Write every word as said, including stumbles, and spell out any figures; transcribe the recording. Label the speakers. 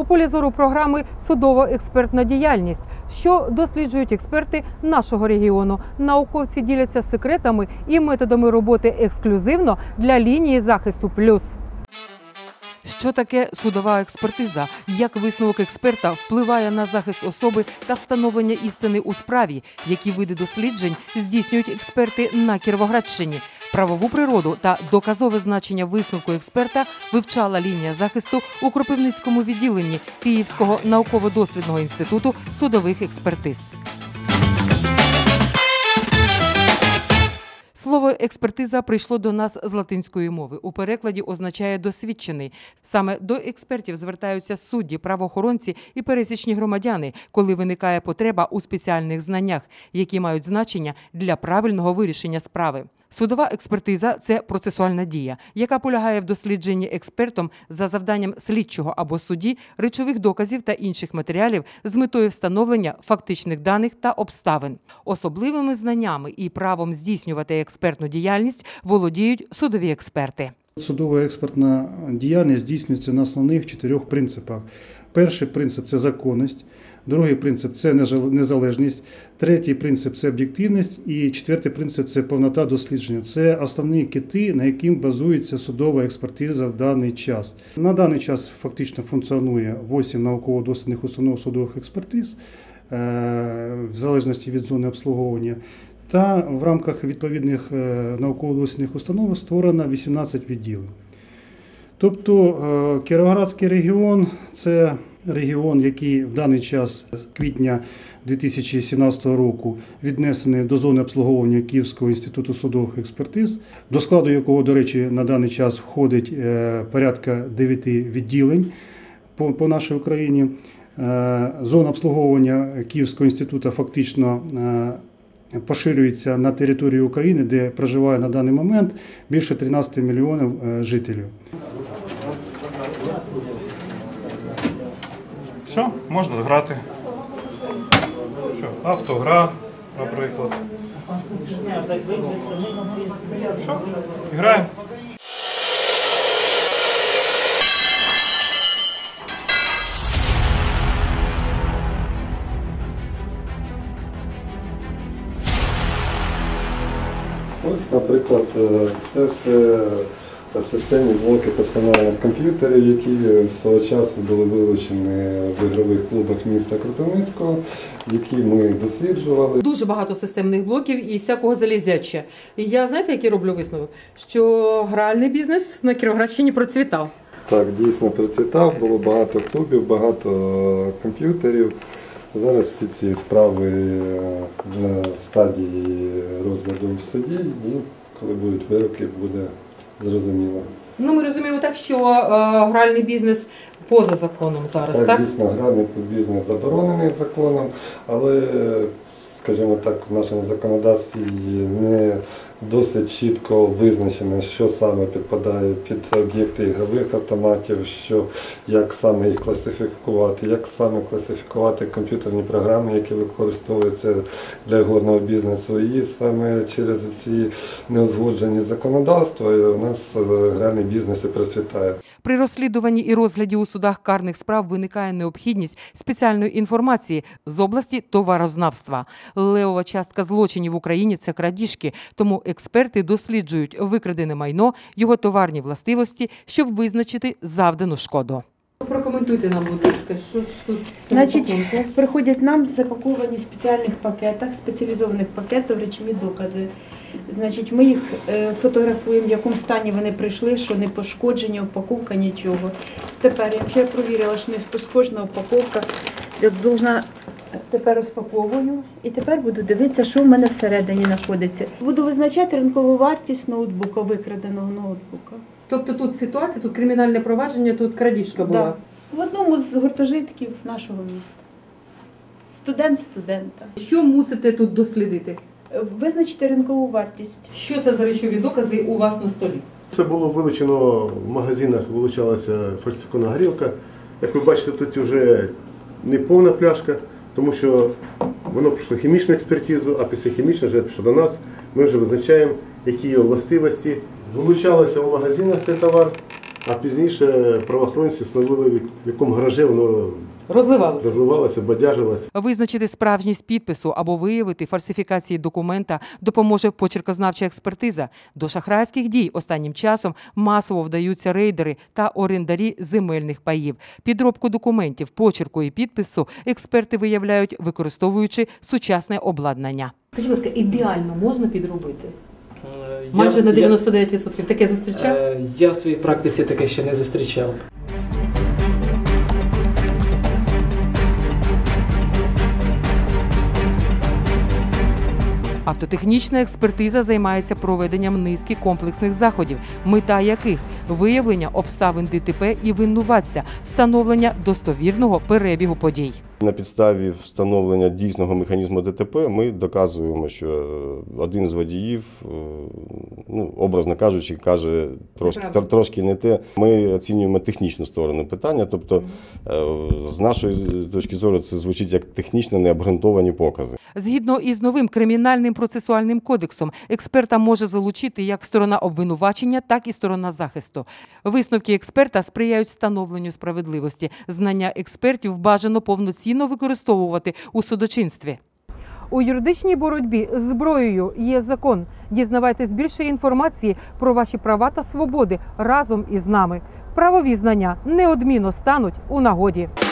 Speaker 1: У полі зору програми «Судово-експертна діяльність», що досліджують експерти нашого регіону. Науковці діляться секретами і методами роботи ексклюзивно для лінії захисту плюс. Що таке судова експертиза? Як висновок експерта впливає на захист особи та встановлення істини у справі? Які види досліджень здійснюють експерти на Кіровоградщині? Правову природу та доказове значення висновку експерта вивчала лінія захисту у Кропивницькому відділенні Київського науково-дослідного інституту судових експертиз. Слово «експертиза» прийшло до нас з латинської мови. У перекладі означає «досвідчений». Саме до експертів звертаються судді, правоохоронці і пересічні громадяни, коли виникає потреба у спеціальних знаннях, які мають значення для правильного вирішення справи. Судова експертиза – це процесуальна дія, яка полягає в дослідженні експертом за завданням слідчого або судді речових доказів та інших матеріалів з метою встановлення фактичних даних та обставин. Особливими знаннями і правом здійснювати експертну діяльність володіють судові експерти.
Speaker 2: Судова експертна діяльність здійснюється на основних чотирьох принципах. Перший принцип – це законність, другий принцип – це незалежність, третій принцип – це об'єктивність і четвертий принцип – це повнота дослідження. Це основні кити, на яким базується судова експертиза в даний час. На даний час фактично функціонує вісім науково-дослідних установ судових експертиз, в залежності від зони обслуговування. Та в рамках відповідних науково-дослідних установ створено вісімнадцять відділень. Тобто Кіровоградський регіон – це регіон, який в даний час з квітня дві тисячі сімнадцятого року віднесений до зони обслуговування Київського інституту судових експертиз, до складу якого, до речі, на даний час входить порядка дев'яти відділень по, по нашій Україні. Зона обслуговування Київського інституту фактично поширюється на територію України, де проживає на даний момент більше тринадцяти мільйонів жителів.
Speaker 3: Все, можна грати. Все, автогра, наприклад. Все, граємо.
Speaker 4: Ось, наприклад, це все системні блоки персональних комп'ютерів, які свого часу були вилучені в ігрових клубах міста Кропивницького, які ми досліджували.
Speaker 1: Дуже багато системних блоків і всякого залізяча. І я, знаєте, який роблю висновок? Що гральний бізнес на Кіровоградщині процвітав.
Speaker 4: Так, дійсно процвітав, було багато клубів, багато комп'ютерів. Зараз всі ці справи на стадії розгляду в суді, і коли будуть вироки, буде зрозуміло.
Speaker 1: Ну, ми розуміємо так, що е, гральний бізнес поза законом зараз, так?
Speaker 4: Так, дійсно, гральний бізнес заборонений законом, але, скажімо так, в нашому законодавстві не досить чітко визначено, що саме підпадає під об'єкти ігрових автоматів, що, як саме їх класифікувати, як саме класифікувати комп'ютерні програми, які використовуються для ігорного бізнесу. І саме через ці неузгоджені законодавства у нас гральний бізнес і процвітає.
Speaker 1: При розслідуванні і розгляді у судах карних справ виникає необхідність спеціальної інформації з області товарознавства. Левова частка злочинів в Україні – це крадіжки, тому експерти досліджують викрадене майно, його товарні властивості, щоб визначити завдану шкоду. Прокоментуйте нам, будь ласка, що ж тут?
Speaker 5: Значить, приходять нам запаковані в спеціальних пакетах, спеціалізованих пакетах речові докази. Значить, ми їх фотографуємо, в якому стані вони прийшли, що не пошкоджені, упаковка, нічого. Тепер, якщо я провірила, що не пошкоджена упаковка, я должна тепер розпаковую і тепер буду дивитися, що в мене всередині знаходиться. Буду визначати ринкову вартість ноутбука, викраденого ноутбука.
Speaker 1: Тобто тут ситуація, тут кримінальне провадження, тут крадіжка була?
Speaker 5: Да. В одному з гуртожитків нашого міста. Студент студента.
Speaker 1: Що мусите тут дослідити?
Speaker 5: Визначити ринкову вартість.
Speaker 1: Що це за речові докази у вас на столі?
Speaker 6: Це було вилучено в магазинах, вилучалася фальсифікована горілка. Як ви бачите, тут вже не повна пляшка, тому що воно пройшло хімічну експертизу, а після хімічної вже пішло до нас. Ми вже визначаємо, які його властивості. Вилучалося в магазинах цей товар, а пізніше правоохоронці встановили, в якому гаражі воно
Speaker 1: Розливалося.
Speaker 6: розливалося, бадяжилося.
Speaker 1: Визначити справжність підпису або виявити фальсифікації документа допоможе почеркознавча експертиза. До шахрайських дій останнім часом масово вдаються рейдери та орендарі земельних паїв. Підробку документів, почерку і підпису експерти виявляють, використовуючи сучасне обладнання. Скажіть, будь ласка, ідеально можна підробити?
Speaker 7: Е,
Speaker 1: Майже
Speaker 7: я-
Speaker 1: на
Speaker 7: я-
Speaker 1: дев'яносто дев'ять відсотків. Таке зустрічав?
Speaker 7: Е, Я в своїй практиці таке ще не зустрічав.
Speaker 1: Автотехнічна експертиза займається проведенням низки комплексних заходів, мета яких – виявлення обставин ДТП і винуватця, встановлення достовірного перебігу подій.
Speaker 8: На підставі встановлення дійсного механізму ДТП ми доказуємо, що один з водіїв, ну, образно кажучи, каже трошки,
Speaker 1: Неправда.
Speaker 8: трошки не те. Ми оцінюємо технічну сторону питання, тобто з нашої точки зору це звучить як технічно необґрунтовані покази.
Speaker 1: Згідно із новим кримінальним процесуальним кодексом, експерта може залучити як сторона обвинувачення, так і сторона захисту. Висновки експерта сприяють встановленню справедливості. Знання експертів бажано повноцінно використовувати у судочинстві. У юридичній боротьбі з зброєю є закон. Дізнавайтесь більше інформації про ваші права та свободи разом із нами. Правові знання неодмінно стануть у нагоді.